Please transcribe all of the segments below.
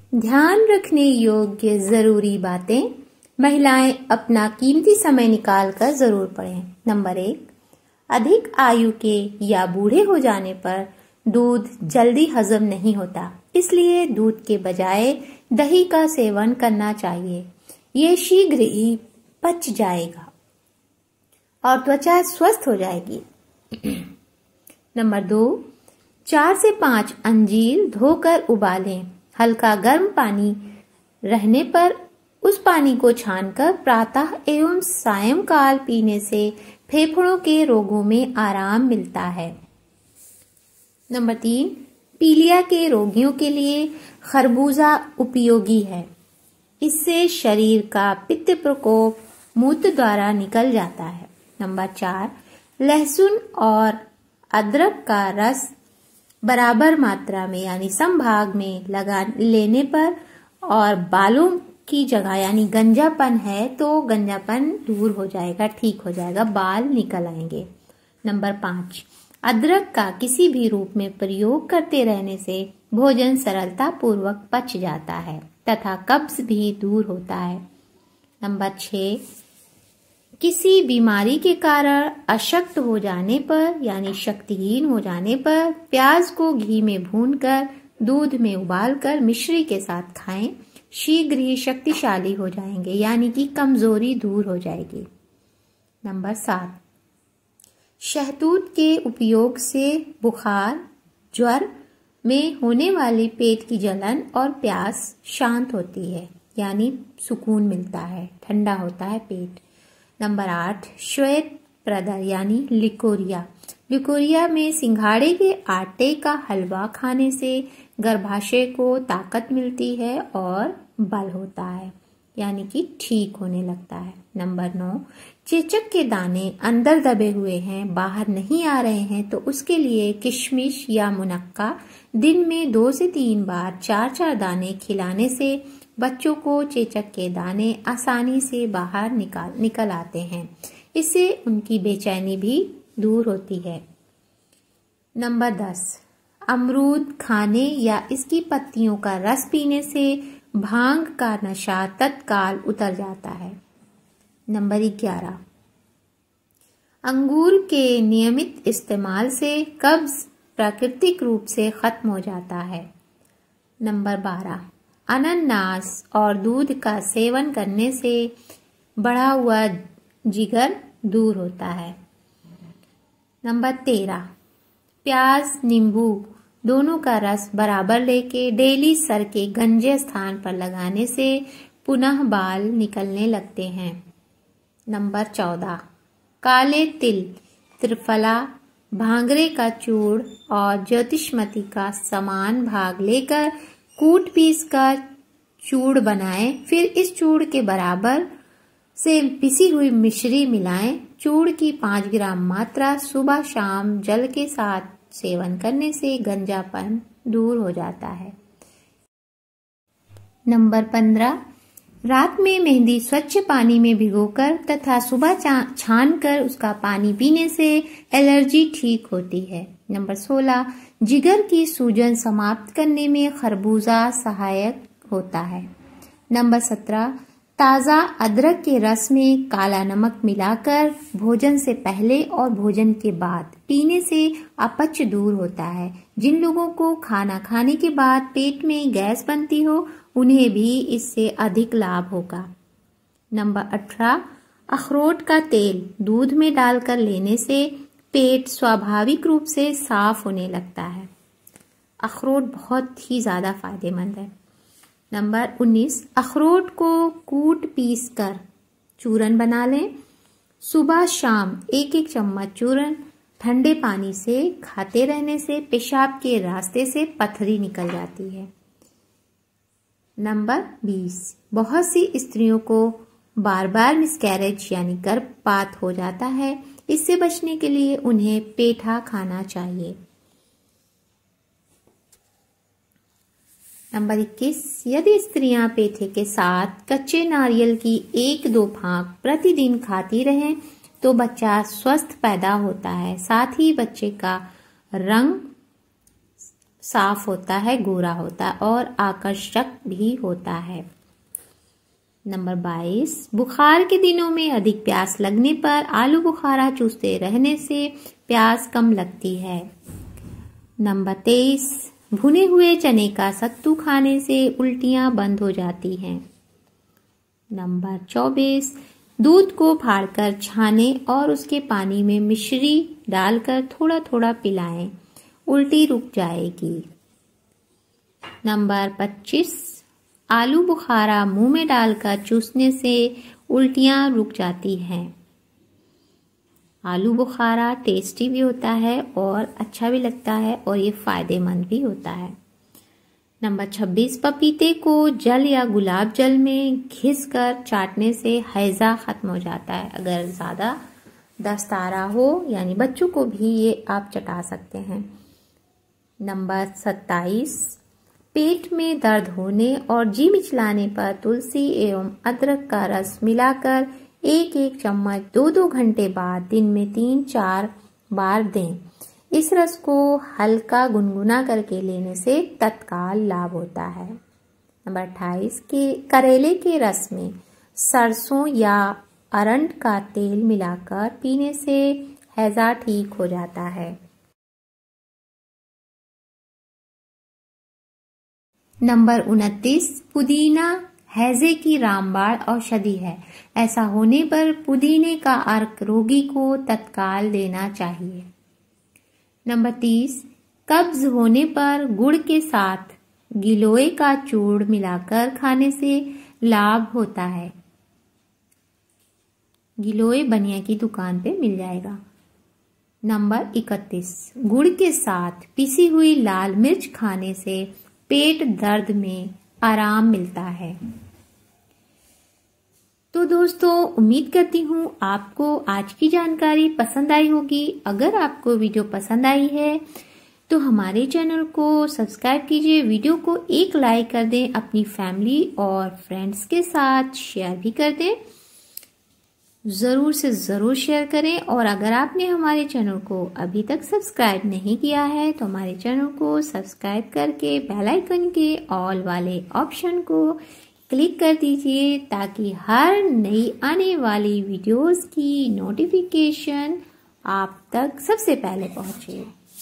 ध्यान रखने योग्य जरूरी बातें महिलाएं अपना कीमती समय निकालकर जरूर पढ़ें। नंबर 1, अधिक आयु के या बूढ़े हो जाने पर दूध जल्दी हजम नहीं होता, इसलिए दूध के बजाय दही का सेवन करना चाहिए। ये शीघ्र ही पच जाएगा और त्वचा स्वस्थ हो जाएगी। नंबर 2, 4 से 5 अंजीर धोकर उबालें। हल्का गर्म पानी रहने पर उस पानी को छानकर प्रातः एवं सायंकाल पीने से फेफड़ों के रोगों में आराम मिलता है। नंबर 3, पीलिया के रोगियों के लिए खरबूजा उपयोगी है। इससे शरीर का पित्त प्रकोप मूत्र द्वारा निकल जाता है। नंबर 4, लहसुन और अदरक का रस बराबर मात्रा में यानी समभाग में लगा लेने पर और बालों की जगह यानी गंजापन है तो गंजापन दूर हो जाएगा, ठीक हो जाएगा, बाल निकल आएंगे। नंबर 5, अदरक का किसी भी रूप में प्रयोग करते रहने से भोजन सरलता पूर्वक पच जाता है तथा कब्ज भी दूर होता है। नंबर 6, किसी बीमारी के कारण अशक्त हो जाने पर यानी शक्तिहीन हो जाने पर प्याज को घी में भूनकर दूध में उबालकर मिश्री के साथ खाएं। शीघ्र ही शक्तिशाली हो जाएंगे यानी कि कमजोरी दूर हो जाएगी। नंबर 7, शहतूत के उपयोग से बुखार, ज्वर में होने वाली पेट की जलन और प्यास शांत होती है यानी सुकून मिलता है, ठंडा होता है पेट। नंबर 8, श्वेत प्रदर यानी लिकोरिया। लिकोरिया में सिंघाड़े के आटे का हलवा खाने से गर्भाशय को ताकत मिलती है और बल होता है यानी कि ठीक होने लगता है। नंबर 9, चेचक के दाने अंदर दबे हुए हैं, बाहर नहीं आ रहे हैं तो उसके लिए किशमिश या मुनक्का दिन में 2 से 3 बार 4-4 दाने खिलाने से बच्चों को चेचक के दाने आसानी से बाहर निकल आते हैं। इससे उनकी बेचैनी भी दूर होती है। नंबर 10, अमरूद खाने या इसकी पत्तियों का रस पीने से भांग का नशा तत्काल उतर जाता है। नंबर 11, अंगूर के नियमित इस्तेमाल से कब्ज प्राकृतिक रूप से खत्म हो जाता है। नंबर 12, अनानास और दूध का सेवन करने से बढ़ा हुआ जिगर दूर होता है। नंबर 13, प्याज नींबू दोनों का रस बराबर लेके डेली सर के गंजे स्थान पर लगाने से पुनः बाल निकलने लगते हैं। नंबर 14, काले तिल, त्रिफला, भांगरे का चूर्ण और ज्योतिषमती का समान भाग लेकर कूट पीस का चूर्ण बनाएं। फिर इस चूर्ण के बराबर से पिसी हुई मिश्री मिलाएं। चूर्ण की 5 ग्राम मात्रा सुबह शाम जल के साथ सेवन करने से गंजापन दूर हो जाता है। नंबर 15, रात में मेहंदी स्वच्छ पानी में भिगोकर तथा सुबह छानकर उसका पानी पीने से एलर्जी ठीक होती है। नंबर 16, जिगर की सूजन समाप्त करने में खरबूजा सहायक होता है। नंबर 17, ताज़ा अदरक के रस में काला नमक मिलाकर भोजन से पहले और भोजन के बाद पीने से अपच दूर होता है। जिन लोगों को खाना खाने के बाद पेट में गैस बनती हो उन्हें भी इससे अधिक लाभ होगा। नंबर 18, अखरोट का तेल दूध में डालकर लेने से पेट स्वाभाविक रूप से साफ होने लगता है। अखरोट बहुत ही ज्यादा फायदेमंद है। नंबर 19, अखरोट को कूट पीस कर चूरन बना लें। सुबह शाम 1-1 चम्मच चूरन ठंडे पानी से खाते रहने से पेशाब के रास्ते से पथरी निकल जाती है। नंबर 20, बहुत सी स्त्रियों को बार बार मिसकैरेज यानी गर्भपात हो जाता है। इससे बचने के लिए उन्हें पेठा खाना चाहिए। नंबर 21, यदि स्त्रियां पेठे के साथ कच्चे नारियल की 1-2 फांक प्रतिदिन खाती रहें तो बच्चा स्वस्थ पैदा होता है। साथ ही बच्चे का रंग साफ होता है, गोरा होता है और आकर्षक भी होता है। नंबर 22, बुखार के दिनों में अधिक प्यास लगने पर आलू बुखारा चूसते रहने से प्यास कम लगती है। नंबर 23, भुने हुए चने का सत्तू खाने से उल्टियां बंद हो जाती हैं। नंबर 24, दूध को फाड़कर छाने और उसके पानी में मिश्री डालकर थोड़ा थोड़ा पिलाएं, उल्टी रुक जाएगी। नंबर 25, आलू बुखारा मुंह में डालकर चूसने से उल्टियां रुक जाती हैं। आलू बुखारा टेस्टी भी होता है और अच्छा भी लगता है और ये फायदेमंद भी होता है। नंबर 26, पपीते को जल या गुलाब जल में घिसकर चाटने से हैजा खत्म हो जाता है। अगर ज़्यादा दस्त आ रहा हो यानी बच्चों को भी ये आप चटा सकते हैं। नंबर 27, पेट में दर्द होने और जी मिचलाने पर तुलसी एवं अदरक का रस मिलाकर एक एक चम्मच 2-2 घंटे बाद दिन में 3-4 बार दें। इस रस को हल्का गुनगुना करके लेने से तत्काल लाभ होता है। नंबर 28, के करेले के रस में सरसों या अरंड का तेल मिलाकर पीने से हैजा ठीक हो जाता है। नंबर 29, पुदीना हैजे की रामबाण औषधि है। ऐसा होने पर पुदीने का अर्क रोगी को तत्काल देना चाहिए। नंबर 30, कब्ज होने पर गुड़ के साथ गिलोय का चूर्ण मिलाकर खाने से लाभ होता है। गिलोय बनिया की दुकान पे मिल जाएगा। नंबर 31, गुड़ के साथ पिसी हुई लाल मिर्च खाने से पेट दर्द में आराम मिलता है। तो दोस्तों, उम्मीद करती हूँ आपको आज की जानकारी पसंद आई होगी। अगर आपको वीडियो पसंद आई है तो हमारे चैनल को सब्सक्राइब कीजिए, वीडियो को एक लाइक कर दें, अपनी फैमिली और फ्रेंड्स के साथ शेयर भी कर दें। ज़रूर से ज़रूर शेयर करें और अगर आपने हमारे चैनल को अभी तक सब्सक्राइब नहीं किया है तो हमारे चैनल को सब्सक्राइब करके बेल आइकन के ऑल वाले ऑप्शन को क्लिक कर दीजिए ताकि हर नई आने वाली वीडियोस की नोटिफिकेशन आप तक सबसे पहले पहुंचे।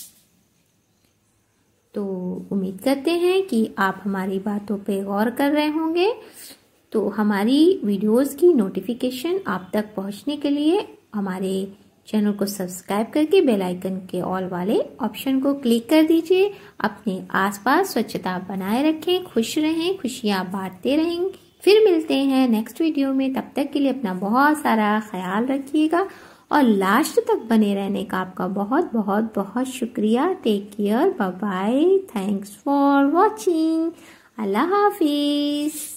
तो उम्मीद करते हैं कि आप हमारी बातों पे गौर कर रहे होंगे। तो हमारी वीडियोस की नोटिफिकेशन आप तक पहुंचने के लिए हमारे चैनल को सब्सक्राइब करके बेल आइकन के ऑल वाले ऑप्शन को क्लिक कर दीजिए। अपने आसपास स्वच्छता बनाए रखें, खुश रहें, खुशियां बांटते रहेंगे। फिर मिलते हैं नेक्स्ट वीडियो में। तब तक के लिए अपना बहुत सारा ख्याल रखिएगा और लास्ट तक बने रहने का आपका बहुत बहुत बहुत शुक्रिया। Take care, bye bye, thanks for watching, अल्लाह हाफिज।